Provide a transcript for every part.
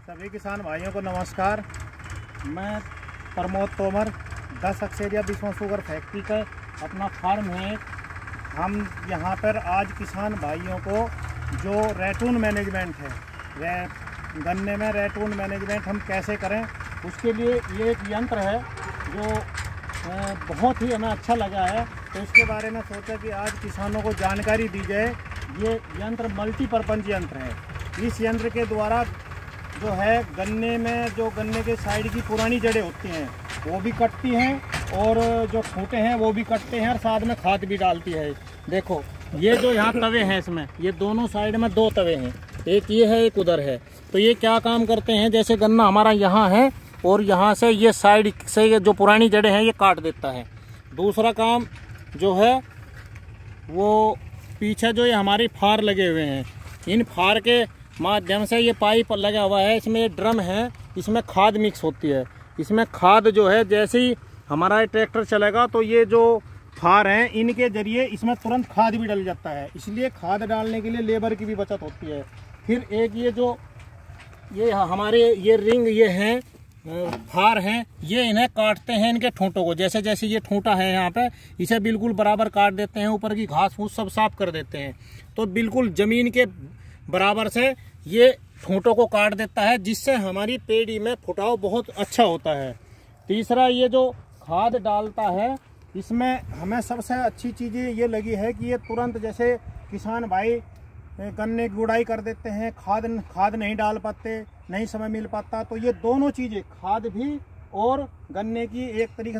सभी किसान भाइयों को नमस्कार। मैं प्रमोद तोमर 10 अक्सेरिया बिस्वा शुगर फैक्ट्री का अपना फार्म है। हम यहाँ पर आज किसान भाइयों को जो रैटून मैनेजमेंट है, गन्ने में रैटून मैनेजमेंट हम कैसे करें, उसके लिए ये एक यंत्र है जो बहुत ही हमें अच्छा लगा है। तो इसके बारे में सोचा कि आज किसानों को जानकारी दी जाए। ये यंत्र मल्टीपर्पज़ यंत्र है। इस यंत्र के द्वारा जो है गन्ने में जो गन्ने के साइड की पुरानी जड़ें होती हैं वो भी कटती हैं और जो ठूंठे हैं वो भी कटते हैं और साथ में खाद भी डालती है। देखो ये जो यहाँ तवे हैं, इसमें ये दोनों साइड में 2 तवे हैं, एक ये है एक उधर है। तो ये क्या काम करते हैं, जैसे गन्ना हमारा यहाँ है और यहाँ से ये साइड से ये जो पुरानी जड़ें हैं ये काट देता है। दूसरा काम जो है वो पीछे जो ये हमारी फार लगे हुए हैं, इन फार के माध्यम से ये पाइप लगा हुआ है, इसमें ड्रम है, इसमें खाद मिक्स होती है। इसमें खाद जो है जैसे ही हमारा ट्रैक्टर चलेगा तो ये जो फार हैं इनके जरिए इसमें तुरंत खाद भी डल जाता है, इसलिए खाद डालने के लिए लेबर की भी बचत होती है। फिर एक ये जो ये हमारे ये रिंग ये हैं फार हैं, ये इन्हें काटते हैं इनके ठूंठों को। जैसे जैसे ये ठूंठा है यहाँ पे, इसे बिल्कुल बराबर काट देते हैं, ऊपर की घास फूस सब साफ कर देते हैं। तो बिल्कुल ज़मीन के बराबर से ये ठूंठों को काट देता है, जिससे हमारी पेड़ी में फुटाव बहुत अच्छा होता है। तीसरा ये जो खाद डालता है, इसमें हमें सबसे अच्छी चीज़ें ये लगी है कि ये तुरंत, जैसे किसान भाई गन्ने की गुड़ाई कर देते हैं, खाद नहीं डाल पाते, नहीं समय मिल पाता, तो ये दोनों चीज़ें, खाद भी और गन्ने की एक तरीके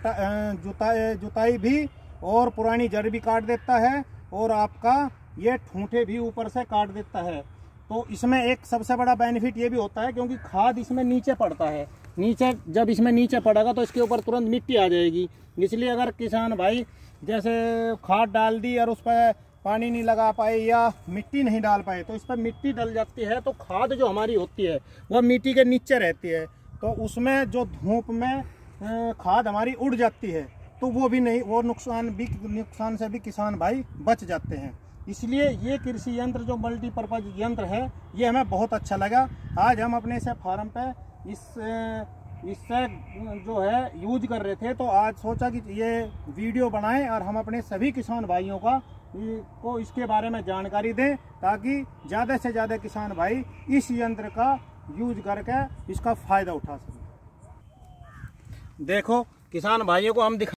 से जुताई भी और पुरानी जड़ भी काट देता है और आपका ये ठूंठे भी ऊपर से काट देता है। तो इसमें एक सबसे बड़ा बेनिफिट ये भी होता है क्योंकि खाद इसमें नीचे पड़ता है, नीचे जब इसमें नीचे पड़ेगा तो इसके ऊपर तुरंत मिट्टी आ जाएगी। इसलिए अगर किसान भाई जैसे खाद डाल दी और उस पर पानी नहीं लगा पाए या मिट्टी नहीं डाल पाए तो इस पर मिट्टी डल जाती है, तो खाद जो हमारी होती है वह मिट्टी के नीचे रहती है, तो उसमें जो धूप में खाद हमारी उड़ जाती है, तो वो भी नहीं, वो नुकसान से भी किसान भाई बच जाते हैं। इसलिए ये कृषि यंत्र जो मल्टीपर्पज़ यंत्र है ये हमें बहुत अच्छा लगा। आज हम अपने से फार्म पे इससे जो है यूज कर रहे थे, तो आज सोचा कि ये वीडियो बनाएं और हम अपने सभी किसान भाइयों को इसके बारे में जानकारी दें, ताकि ज़्यादा से ज़्यादा किसान भाई इस यंत्र का यूज करके इसका फ़ायदा उठा सकें। देखो किसान भाइयों को हम